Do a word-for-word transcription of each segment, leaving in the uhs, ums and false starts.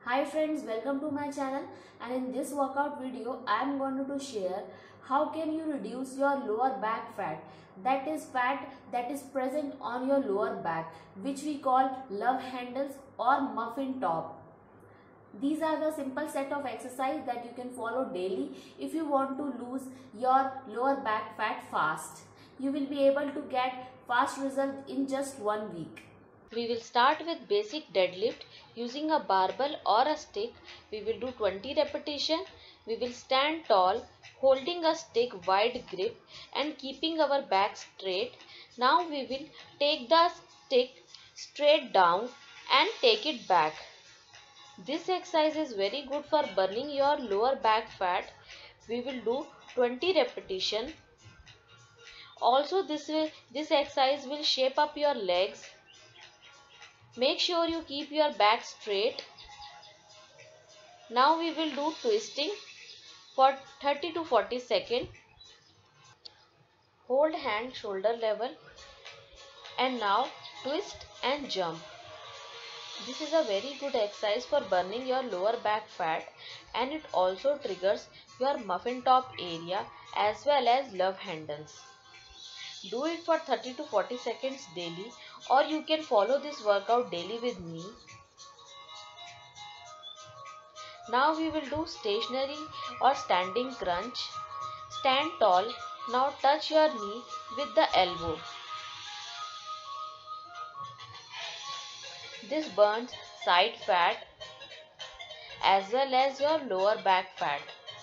Hi friends, welcome to my channel, and in this workout video I am going to share how can you reduce your lower back fat, that is fat that is present on your lower back, which we call love handles or muffin top. These are the simple set of exercise that you can follow daily if you want to lose your lower back fat fast. You will be able to get fast result in just one week. We will start with basic deadlift using a barbell or a stick. We will do twenty repetition. We will stand tall, holding a stick wide grip and keeping our back straight. Now we will take the stick straight down and take it back. This exercise is very good for burning your lower back fat. We will do twenty repetition. Also this way, this exercise will shape up your legs. Make sure you keep your back straight. Now we will do twisting for thirty to forty seconds. Hold hand shoulder level and now twist and jump. This is a very good exercise for burning your lower back fat, and it also triggers your muffin top area as well as love handles. Do it for thirty to forty seconds daily, or you can follow this workout daily with me. Now we will do stationary or standing crunch. Stand tall. Now touch your knee with the elbow. This burns side fat as well as your lower back fat.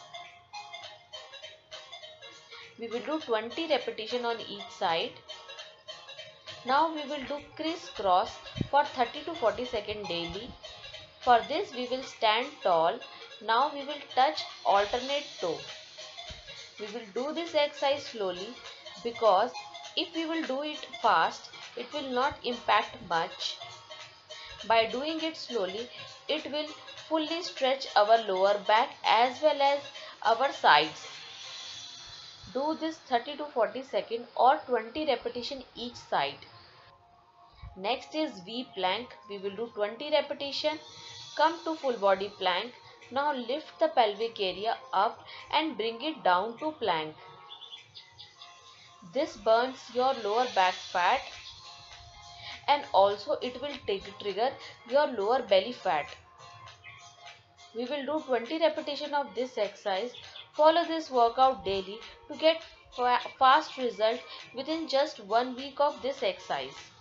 We will do twenty repetitions on each side. Now we will do crisscross for thirty to forty seconds daily. For this we will stand tall. Now we will touch alternate toe. We will do this exercise slowly because if we will do it fast, it will not impact much. By doing it slowly, it will fully stretch our lower back as well as our sides. Do this thirty to forty seconds or twenty repetitions each side. Next is V plank. We will do twenty repetitions. Come to full body plank. Now lift the pelvic area up and bring it down to plank. This burns your lower back fat, and also it will trigger your lower belly fat. We will do twenty repetitions of this exercise. Follow this workout daily to get fast result within just one week of this exercise.